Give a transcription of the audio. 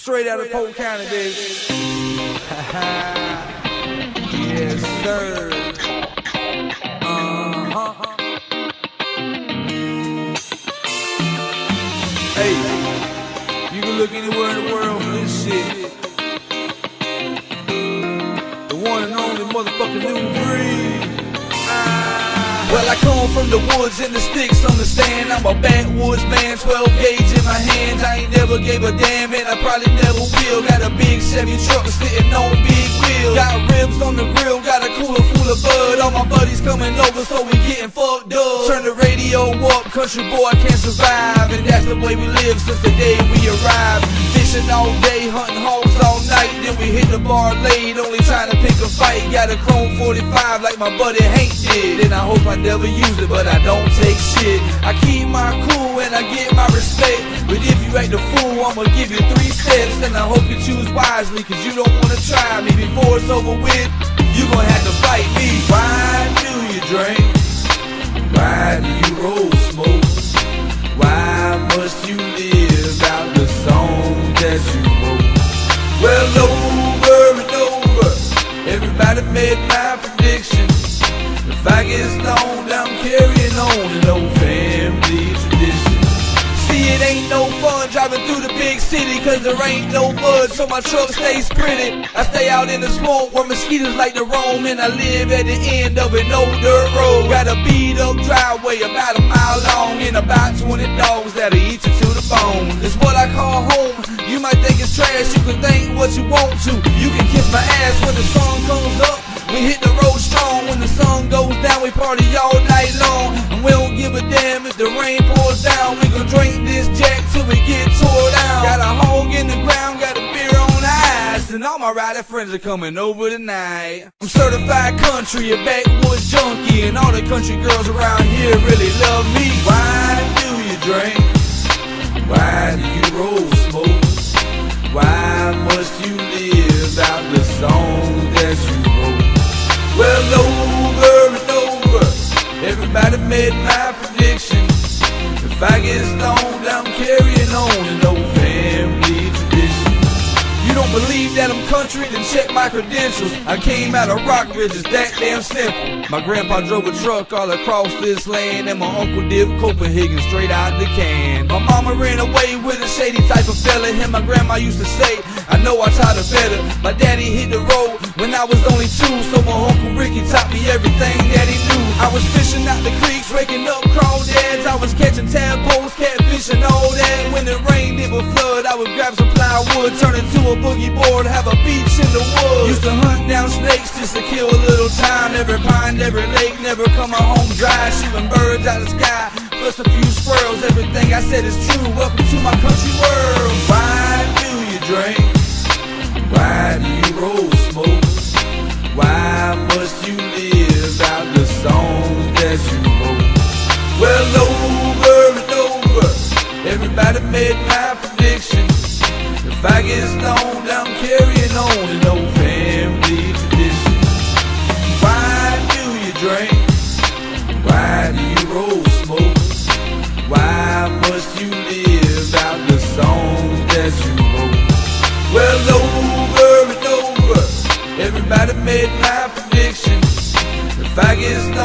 Straight out of Polk County, baby. Yes, sir. Hey, you can look anywhere in the world for this shit. The one and only motherfucking new breed. Well, I come from the woods and the sticks on the stand. I'm a backwoods man, 12 gauge in my hands. I ain't never gave a damn and I probably never will. Got a big Chevy truck sitting on big wheels. Got ribs on the grill, got a cooler full of bud. All my buddies coming over, so we getting fucked up. Turn the radio up, country boy can't survive. And that's the way we live since the day we arrived. Fishing all day, hunting hogs all night. Then we hit the bar late, only trying to pick a fight. Got a chrome 45 like my buddy Hank did. And I hope I never use it, but I don't take shit. I keep my cool and I get my respect. But if you act a fool, I'ma give you 3 steps. And I hope you choose wisely, cause you don't wanna try me. Before it's over with, you gon' have to fight me. Why do you drink? Why do you roll smoke? Why must you live out the song that you wrote? Well, over and over, everybody made my prediction. If I get stoned, I'm carrying on an old family tradition. See, it ain't no fun driving through the big city, cause there ain't no mud, so my truck stays pretty. I stay out in the swamp where mosquitoes like to roam, and I live at the end of an old dirt road. Got a beat up driveway about a mile long, and about 20 dogs that'll eat you to the bone. It's what I call home. You might think it's trash, you can think what you want to. You can kiss my ass when the sun comes up. We hit the road strong. When the sun goes down, we party all night long. And we don't give a damn if the rain pours down. We gon' drink this jack till we get tore down. Got a hog in the ground, got a beer on ice, and all my rider friends are coming over tonight. I'm certified country, a backwoods junkie, and all the country girls around here really love me. Why do you drink? Why do you roll smoke? Why must you live out the song that you wrote? Well, over and over, everybody made my prediction. If I get stoned, I'm carrying on an old family tradition. You don't believe that I'm country? Then check my credentials. I came out of Rockridge, it's that damn simple. My grandpa drove a truck all across this land, and my uncle did Copenhagen straight out the can. My mama ran away with a shady type of fella, and my grandma used to say, I know I tried to better. My daddy hit the road when I was only 2, so my Uncle Ricky taught me everything that he knew. I was fishing out the creeks, raking up crawdads. I was catching tadpoles, catfish and all that. When it rained, it would flood. I would grab some plywood, turn it to a boogie board, have a beach in the woods. Used to hunt down snakes just to kill a little time. Every pond, every lake, never come home dry. Shooting birds out of the sky, plus a few squirrels. Everything I said is true. Welcome to my country world. Why do you drink? Why do you roll smoke? Why must you live out the song that you wrote? Well, over and over, everybody made my prediction. If I get stoned, I'm carrying on an old family tradition. Why do you drink? Why do you roll smoke? Why must you live out the song that you wrote? Well, over and over, everybody made my prediction. If I get